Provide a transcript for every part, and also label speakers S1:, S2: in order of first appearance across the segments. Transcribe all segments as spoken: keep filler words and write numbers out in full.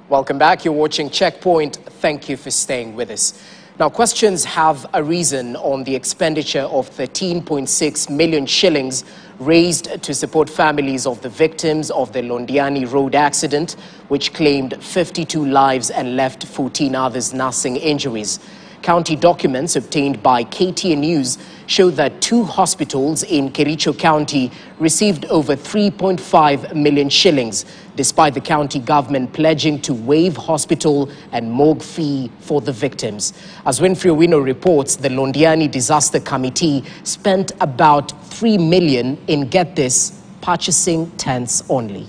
S1: Welcome back. You're watching Checkpoint. Thank you for staying with us. Now, questions have arisen on the expenditure of thirteen point six million shillings raised to support families of the victims of the Londiani road accident, which claimed fifty-two lives and left fourteen others nursing injuries. County documents obtained by K T N News show that two hospitals in Kericho County received over three point five million shillings, despite the county government pledging to waive hospital and morgue fee for the victims. As Winfrey Owino reports, the Londiani Disaster Committee spent about three million in, get this, purchasing tents only.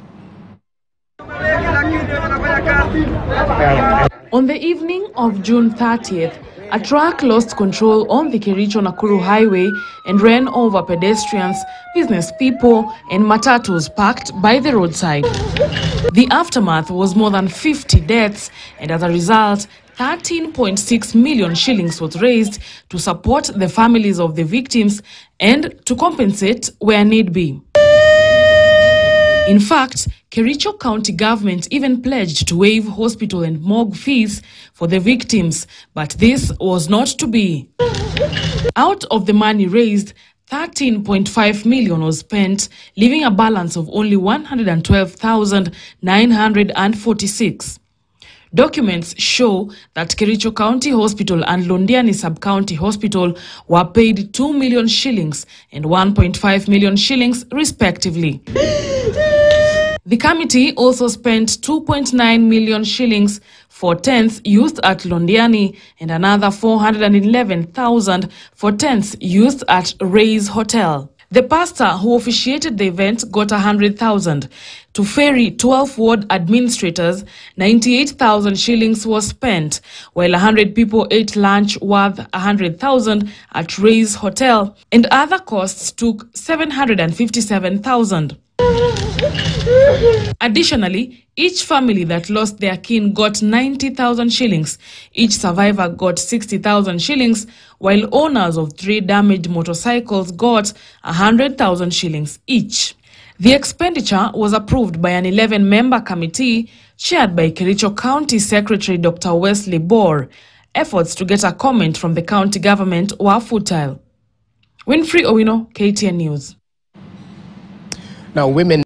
S2: On the evening of June thirtieth, a truck lost control on the Kericho-Nakuru highway and ran over pedestrians, business people and matatus parked by the roadside. The aftermath was more than fifty deaths, and as a result, thirteen point six million shillings was raised to support the families of the victims and to compensate where need be. In fact, Kericho County Government even pledged to waive hospital and morgue fees for the victims, but this was not to be. Out of the money raised, thirteen point five million was spent, leaving a balance of only one hundred twelve thousand nine hundred forty-six. Documents show that Kericho County Hospital and Londiani Sub-County Hospital were paid two million shillings and one point five million shillings respectively. The committee also spent two point nine million shillings for tents used at Londiani and another four hundred eleven thousand for tents used at Ray's Hotel. The pastor who officiated the event got one hundred thousand. To ferry twelve ward administrators, ninety-eight thousand shillings was spent, while one hundred people ate lunch worth one hundred thousand at Ray's Hotel, and other costs took seven hundred fifty-seven thousand. Additionally, each family that lost their kin got ninety thousand shillings. Each survivor got sixty thousand shillings, while owners of three damaged motorcycles got one hundred thousand shillings each. The expenditure was approved by an eleven member committee chaired by Kericho County Secretary Doctor Wesley. Efforts to get a comment from the county government were futile. Winfrey Owino, K T N News.
S1: Now, women